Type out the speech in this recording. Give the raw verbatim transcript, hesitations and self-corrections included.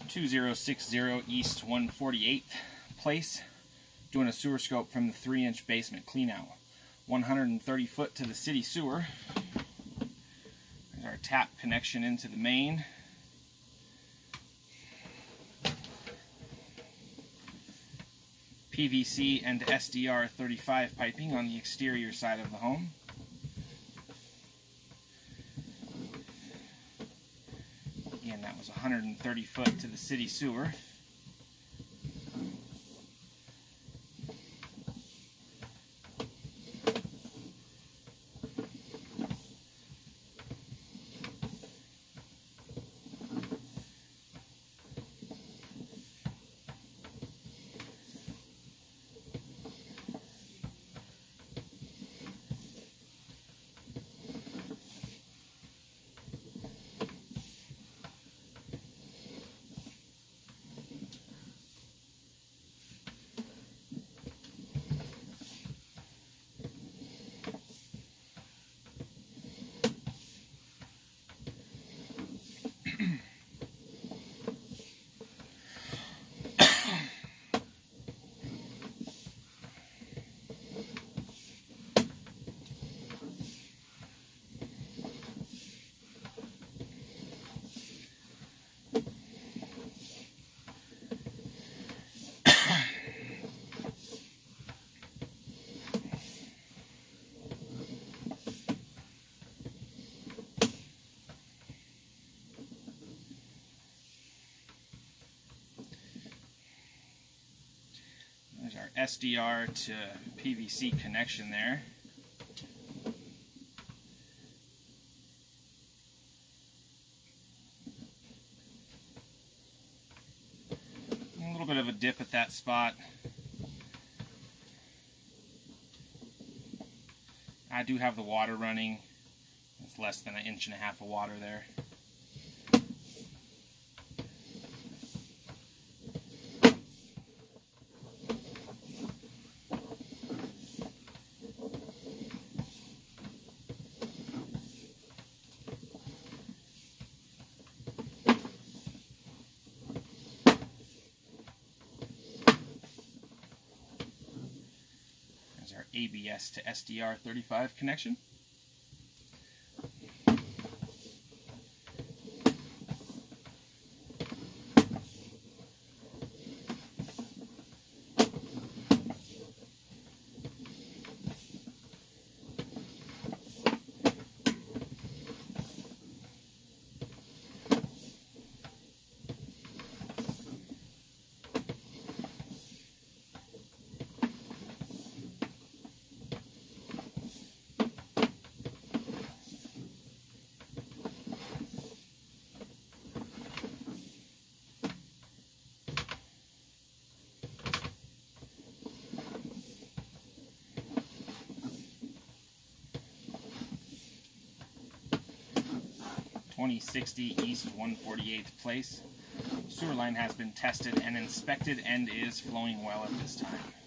two zero six zero East one forty-eighth Place, doing a sewer scope from the three inch basement clean out. one hundred thirty foot to the city sewer. There's our tap connection into the main. P V C and S D R thirty-five piping on the exterior side of the home. Again, that was one hundred thirty foot to the city sewer. There's our S D R to P V C connection there. A little bit of a dip at that spot. I do have the water running. It's less than an inch and a half of water there. Our A B S to S D R thirty-five connection. twenty sixty East one forty-eighth Place. Sewer line has been tested and inspected and is flowing well at this time.